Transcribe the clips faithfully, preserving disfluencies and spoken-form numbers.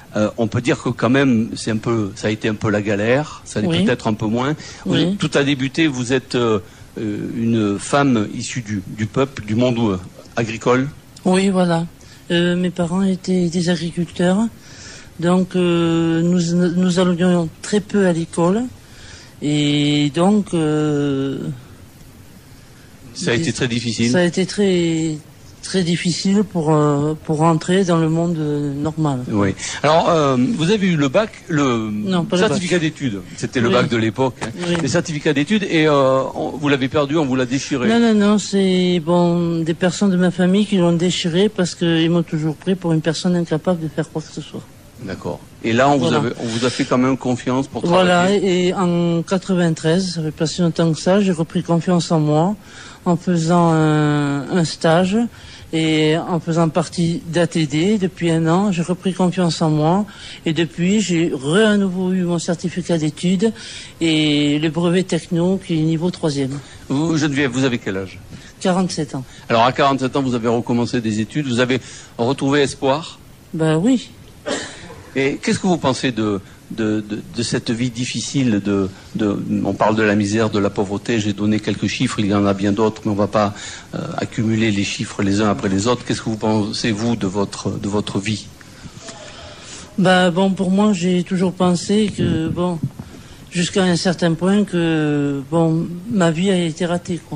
Euh, on peut dire que quand même, c'est un peu, ça a été un peu la galère, ça l'est Oui. peut-être un peu moins. Vous, Oui. Tout a débuté, vous êtes euh, une femme issue du, du peuple, du monde euh, agricole. Oui, voilà. Euh, mes parents étaient des agriculteurs, donc euh, nous, nous allions très peu à l'école, et donc euh, Ça a été très difficile. Ça a été très très difficile pour euh, pour rentrer dans le monde euh, normal. Oui. Alors, euh, vous avez eu le bac, le Non, pas le certificat bac. d'études. C'était le Oui. bac de l'époque. Hein. Oui. Le certificat d'études et euh, on- vous l'avez perdu, on vous l'a déchiré. Non, non, non, c'est bon des personnes de ma famille qui l'ont déchiré parce qu'ils m'ont toujours pris pour une personne incapable de faire quoi que ce soit. D'accord. Et là, on vous, Voilà. avait, on vous a fait quand même confiance pour Voilà, travailler. et en quatre-vingt-treize, ça fait pas si longtemps que ça, j'ai repris confiance en moi en faisant un, un stage et en faisant partie d'A T D. Depuis un an, j'ai repris confiance en moi et depuis, j'ai re à nouveau eu mon certificat d'études et le brevet techno qui est niveau troisième. Vous, Geneviève, vous avez quel âge? quarante-sept ans. Alors, à quarante-sept ans, vous avez recommencé des études, vous avez retrouvé espoir. Ben oui. Et qu'est-ce que vous pensez de, de, de, de cette vie difficile de, de, on parle de la misère, de la pauvreté, j'ai donné quelques chiffres, il y en a bien d'autres, mais on ne va pas euh, accumuler les chiffres les uns après les autres. Qu'est-ce que vous pensez, vous, de votre, de votre vie? Ben bon, pour moi, j'ai toujours pensé que, bon, jusqu'à un certain point que, bon, ma vie a été ratée, quoi.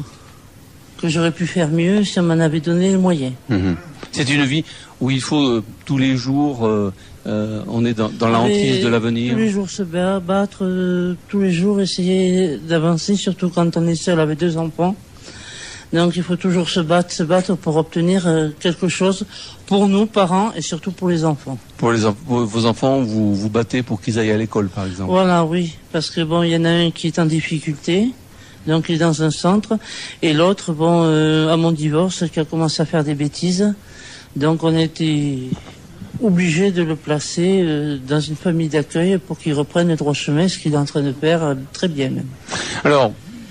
Que j'aurais pu faire mieux si on m'en avait donné les moyens. Mmh. C'est une vie où il faut euh, tous les jours, euh, euh, on est dans, dans la hantise de l'avenir. Tous les jours se ba- battre, euh, tous les jours essayer d'avancer, surtout quand on est seul avec deux enfants. Donc il faut toujours se battre, se battre pour obtenir euh, quelque chose pour nous, parents, et surtout pour les enfants. Pour les, en- pour vos enfants, vous vous battez pour qu'ils aillent à l'école, par exemple. Voilà, oui, parce que bon, il y en a un qui est en difficulté, donc il est dans un centre, et l'autre, bon, euh, à mon divorce, qui a commencé à faire des bêtises, donc on a été obligé de le placer euh, dans une famille d'accueil pour qu'il reprenne le droit chemin, ce qu'il est en train de faire euh, très bien même. Alors,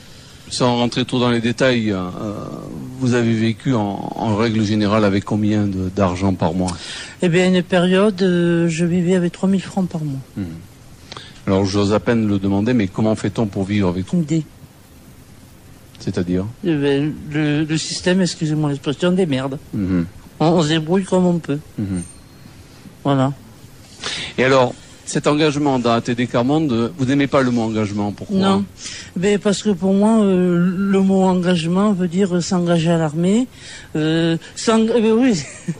sans rentrer trop dans les détails, euh, vous avez vécu en, en règle générale avec combien de- d'argent par mois? Eh bien, une période, euh, je vivais avec trois mille francs par mois. Mmh. Alors, j'ose à peine le demander, mais comment fait-on pour vivre avec tout? Une idée. C'est-à-dire? Eh bien, le, le système, excusez-moi l'expression, des merdes. Mmh. On, on se débrouille comme on peut. Mmh. Voilà. Et alors, cet engagement dans A T D Carmonde, vous n'aimez pas le mot engagement, pourquoi? Non, mais parce que pour moi, euh, le mot engagement veut dire s'engager à l'armée. Euh, s'eng- euh, oui,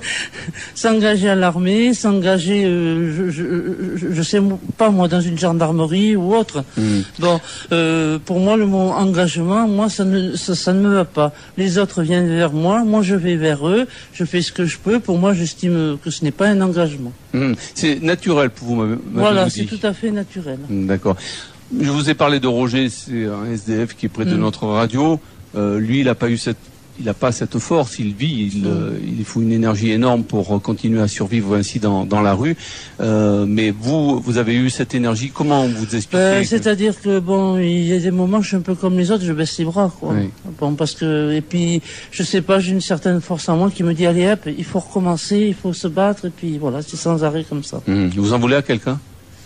s'engager à l'armée, s'engager, euh, je, je, je, je sais pas moi, dans une gendarmerie ou autre. Mmh. Bon, euh, pour moi, le mot engagement, moi, ça ne, ça, ça ne me va pas. Les autres viennent vers moi, moi je vais vers eux, je fais ce que je peux. Pour moi, j'estime que ce n'est pas un engagement. Mmh. C'est naturel pour vous, m'avez Voilà, vous c'est dit. tout à fait naturel. Mmh, d'accord. Je vous ai parlé de Roger, c'est un S D F qui est près de Mm. notre radio. Euh, lui, il n'a pas eu cette, il n'a pas cette force. Il vit, il, Mm. euh, il faut une énergie énorme pour euh, continuer à survivre ainsi dans, dans la rue. Euh, mais vous, vous avez eu cette énergie. Comment vous expliquez Euh, que- C'est-à-dire que bon, il y a des moments, je suis un peu comme les autres, je baisse les bras, quoi. Oui. Bon, parce que et puis, je sais pas, j'ai une certaine force en moi qui me dit allez hop, il faut recommencer, il faut se battre, et puis voilà, c'est sans arrêt comme ça. Mmh. Vous en voulez à quelqu'un?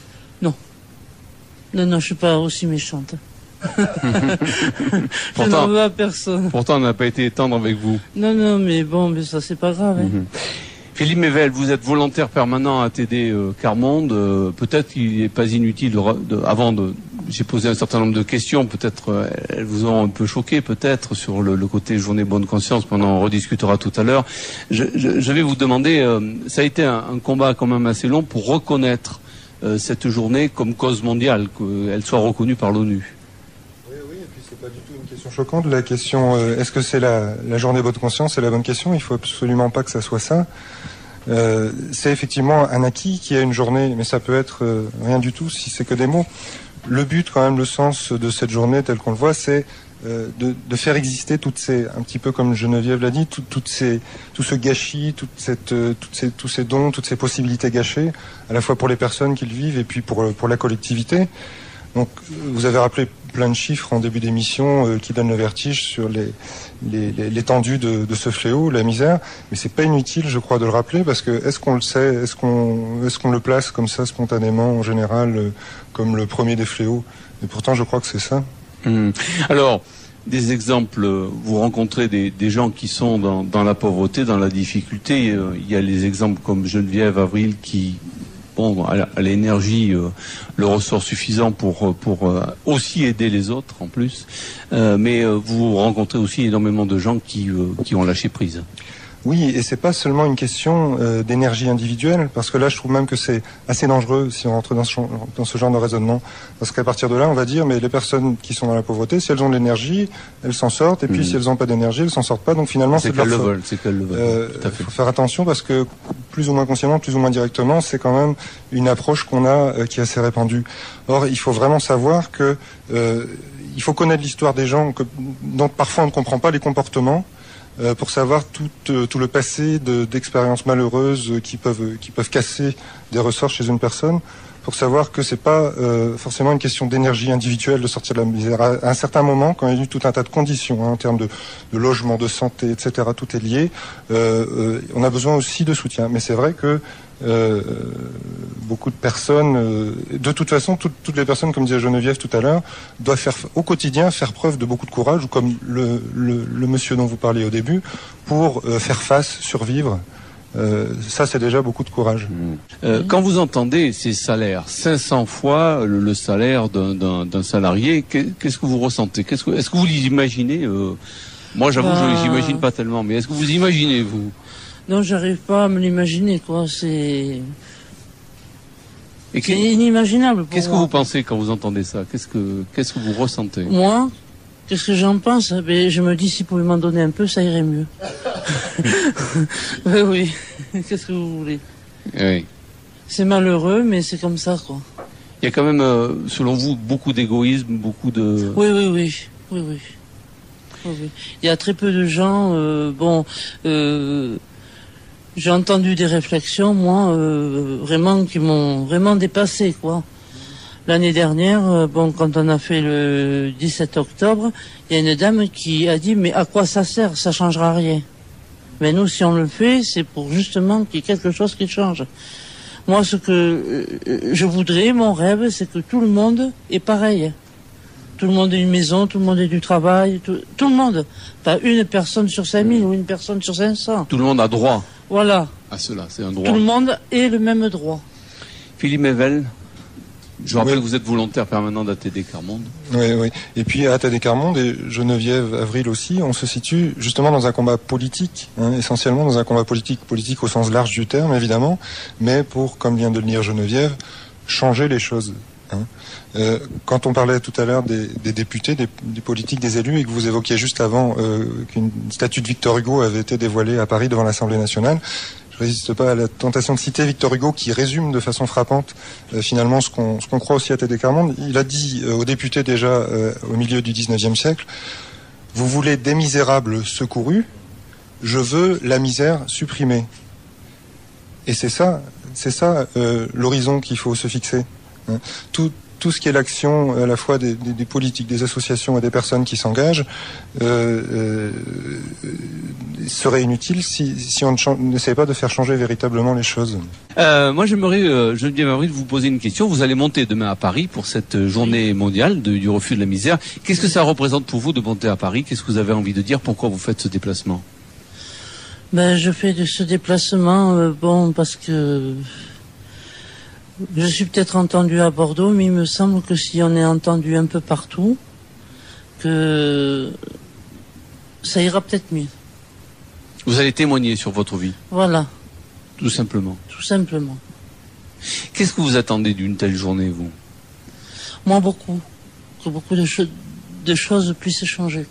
Non, non, je suis pas aussi méchante. je Pourtant- n'en veux à personne. Pourtant, on n'a pas été tendre avec vous. Non, non, mais bon, mais ça c'est pas grave. Hein. Mmh. Philippe Mével, vous êtes volontaire permanent à A T D euh, Carmonde. Euh, peut-être qu'il n'est pas inutile, de, ra- de- avant de... J'ai posé un certain nombre de questions, peut-être euh, elles vous ont un peu choqué, peut-être, sur le, le côté journée bonne conscience, mais on en rediscutera tout à l'heure. Je, je, je vais vous demander, euh, ça a été un, un combat quand même assez long pour reconnaître euh, cette journée comme cause mondiale, qu'elle soit reconnue par l'ONU. Oui, oui, et puis c'est pas du tout une question choquante. La question, euh, est-ce que c'est la, la journée bonne conscience, c'est la bonne question. Il faut absolument pas que ça soit ça. Euh, c'est effectivement un acquis qui a une journée, mais ça peut être euh, rien du tout si c'est que des mots. Le but, quand même, le sens de cette journée, tel qu'on le voit, c'est euh, de, de faire exister toutes ces, un petit peu comme Geneviève l'a dit, tout, toutes ces, tout ce gâchis, toute cette, euh, toutes ces, tous ces dons, toutes ces possibilités gâchées, à la fois pour les personnes qui le vivent et puis pour, pour la collectivité. Donc, vous avez rappelé plein de chiffres en début d'émission euh, qui donnent le vertige sur les, les, les, l'étendue de, de ce fléau, la misère. Mais c'est pas inutile, je crois, de le rappeler, parce que est-ce qu'on le sait, est-ce qu'on, est-ce qu'on le place comme ça spontanément, en général, euh, comme le premier des fléaux? Et pourtant, je crois que c'est ça. Mmh. Alors, des exemples, vous rencontrez des, des gens qui sont dans, dans la pauvreté, dans la difficulté. Euh, il y a les exemples comme Geneviève Avril qui, bon, à l'énergie, euh, le ressort suffisant pour, pour euh, aussi aider les autres en plus. Euh, mais euh, vous rencontrez aussi énormément de gens qui, euh, qui ont lâché prise. Oui, et c'est pas seulement une question euh, d'énergie individuelle, parce que là, je trouve même que c'est assez dangereux si on rentre dans ce, dans ce genre de raisonnement, parce qu'à partir de là, on va dire, mais les personnes qui sont dans la pauvreté, si elles ont de l'énergie, elles s'en sortent, et puis mmh. si elles n'ont pas d'énergie, elles s'en sortent pas, donc finalement, c'est, c'est de leur faute. Veulent, c'est qu'elles le veulent. Euh, Tout à fait. Faut faire attention, parce que plus ou moins consciemment, plus ou moins directement, c'est quand même une approche qu'on a euh, qui est assez répandue. Or, il faut vraiment savoir que euh, il faut connaître l'histoire des gens, que, dont parfois on ne comprend pas les comportements, Euh, pour savoir tout, euh, tout le passé de, d'expériences malheureuses euh, qui peuvent qui peuvent casser des ressorts chez une personne, pour savoir que c'est pas euh, forcément une question d'énergie individuelle de sortir de la misère. À, à un certain moment, quand il y a eu tout un tas de conditions hein, en termes de, de logement, de santé, et cetera, tout est lié. Euh, euh, on a besoin aussi de soutien. Mais c'est vrai que euh, beaucoup de personnes, euh, de toute façon, tout, toutes les personnes, comme disait Geneviève tout à l'heure, doivent faire au quotidien faire preuve de beaucoup de courage, ou comme le, le, le monsieur dont vous parliez au début, pour euh, faire face, survivre. Euh, ça, c'est déjà beaucoup de courage. Mmh. Euh, quand vous entendez ces salaires, cinq cents fois le, le salaire d'un, d'un, d'un salarié, qu'est-ce que vous ressentez? Qu'est-ce que, est-ce que vous les imaginez euh, Moi, j'avoue, bah... je les imagine pas tellement, mais est-ce que vous imaginez, vous? Non, j'arrive pas à me l'imaginer, quoi. C'est, Et c'est inimaginable pour Qu'est-ce moi. que vous pensez quand vous entendez ça? Qu'est-ce que, qu'est-ce que vous ressentez? Moi, qu'est-ce que j'en pense? Ben, je me dis, s'il pouvait m'en donner un peu, ça irait mieux. Oui, oui. Qu'est-ce que vous voulez? Oui. C'est malheureux, mais c'est comme ça, quoi. Il y a quand même, euh, selon vous, beaucoup d'égoïsme, beaucoup de... Oui, oui, oui. Oui, oui. Oui, oui. Il y a très peu de gens, euh, bon... Euh, j'ai entendu des réflexions, moi, euh, vraiment, qui m'ont vraiment dépassé, quoi. L'année dernière, euh, bon, quand on a fait le dix-sept octobre, il y a une dame qui a dit, mais à quoi ça sert? Ça changera rien. Mais nous, si on le fait, c'est pour justement qu'il y ait quelque chose qui change. Moi, ce que euh, je voudrais, mon rêve, c'est que tout le monde est pareil. Tout le monde ait une maison, tout le monde ait du travail, tout, tout le monde. Pas une personne sur cinq mille ou une personne sur cinq cents. Tout le monde a droit. Voilà. À cela, c'est un droit. Tout le monde ait le même droit. Philippe Mével, je vous rappelle oui. que vous êtes volontaire permanent d'A T D Quart Monde. Oui, oui. Et puis à A T D Quart Monde et Geneviève Avril aussi, on se situe justement dans un combat politique, hein, essentiellement dans un combat politique, politique au sens large du terme, évidemment, mais pour, comme vient de le dire Geneviève, changer les choses. Hein. Euh, quand on parlait tout à l'heure des, des députés, des, des politiques, des élus, et que vous évoquiez juste avant euh, qu'une statue de Victor Hugo avait été dévoilée à Paris devant l'Assemblée nationale, je résiste pas à la tentation de citer Victor Hugo qui résume de façon frappante euh, finalement ce qu'on, ce qu'on croit aussi à A T D Quart Monde. Il a dit euh, aux députés déjà euh, au milieu du dix-neuvième siècle, vous voulez des misérables secourus, je veux la misère supprimée. Et c'est ça, c'est ça euh, l'horizon qu'il faut se fixer. Hein. Tout, tout ce qui est l'action à la fois des, des, des politiques, des associations et des personnes qui s'engagent euh, euh, serait inutile si, si on n'essayait pas de faire changer véritablement les choses. Euh, moi j'aimerais, euh, Geneviève Avril, vous poser une question. Vous allez monter demain à Paris pour cette journée mondiale de, du refus de la misère. Qu'est-ce que ça représente pour vous de monter à Paris? Qu'est-ce que vous avez envie de dire? Pourquoi vous faites ce déplacement? Ben, je fais de ce déplacement, euh, bon, parce que je suis peut-être entendu à Bordeaux, mais il me semble que si on est entendu un peu partout, que ça ira peut-être mieux. Vous allez témoigner sur votre vie. Voilà. Tout simplement. Tout simplement. Qu'est-ce que vous attendez d'une telle journée, vous? Moi, beaucoup. Que beaucoup de, cho- de choses puissent changer.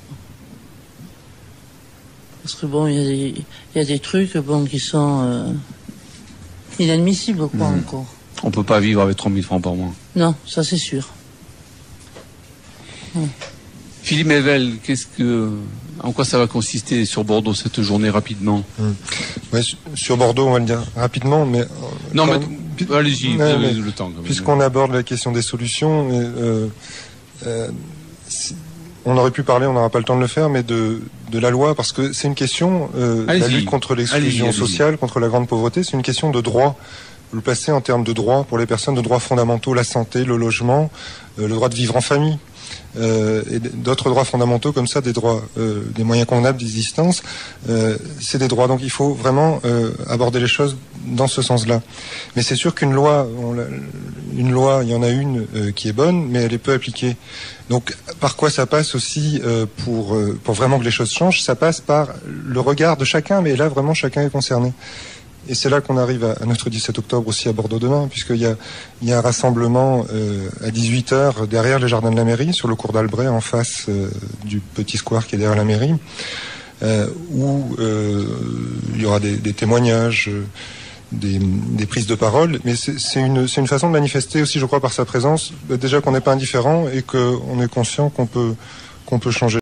Parce que bon, il y, y a des trucs bon, qui sont euh, inadmissibles, quoi, mmh. encore. On peut pas vivre avec trois mille francs par mois. Non, ça c'est sûr. Ouais. Philippe Mével, qu'est-ce que, en quoi ça va consister sur Bordeaux cette journée rapidement? mmh. Ouais, sur Bordeaux, on va le dire rapidement, mais... Non, quand... mais allez-y, vous avez le temps. Puisqu'on aborde la question des solutions, euh, euh, on aurait pu parler, on n'aura pas le temps de le faire, mais de, de la loi, parce que c'est une question, euh, la lutte contre l'exclusion sociale, contre la grande pauvreté, c'est une question de droit. Vous le placez en termes de droits pour les personnes, de droits fondamentaux, la santé, le logement, euh, le droit de vivre en famille, euh, et d'autres droits fondamentaux comme ça, des droits, euh, des moyens convenables d'existence, euh, c'est des droits. Donc il faut vraiment euh, aborder les choses dans ce sens-là. Mais c'est sûr qu'une loi, on l'a, une loi, il y en a une euh, qui est bonne, mais elle est peu appliquée. Donc par quoi ça passe aussi euh, pour, euh, pour vraiment que les choses changent? Ça passe par le regard de chacun, mais là vraiment chacun est concerné. Et c'est là qu'on arrive à, à notre dix-sept octobre aussi à Bordeaux demain, puisqu'il y a, il y a un rassemblement euh, à dix-huit heures derrière les jardins de la mairie, sur le cours d'Albret, en face euh, du petit square qui est derrière la mairie, euh, où euh, il y aura des, des témoignages, des, des prises de parole, mais c'est, c'est, une, c'est une façon de manifester aussi, je crois, par sa présence, déjà qu'on n'est pas indifférent et qu'on est conscient qu'on peut, qu'on peut changer.